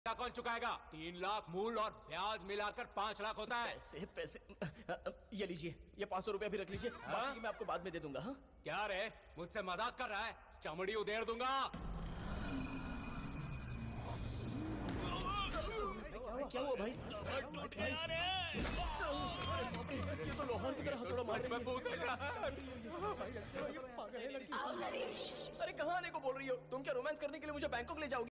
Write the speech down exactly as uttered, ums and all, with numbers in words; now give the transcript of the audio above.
कौन चुकाएगा? तीन लाख मूल और ब्याज मिलाकर पाँच लाख होता है। पैसे पैसे ये लीजिए, ये पाँच सौ रुपया भी रख लीजिए, बाकी मैं आपको बाद में दे दूंगा। हाँ क्या रे, मुझसे मजाक कर रहा है? चमड़ी उधेड़ दूंगा। क्या हुआ भाई? ये तो लोहार की तरह हथौड़ा मार रही है। अरे कहाँ आने को बोल रही हो तुम? क्या रोमांस करने के लिए मुझे बैंकॉक ले जाओगी?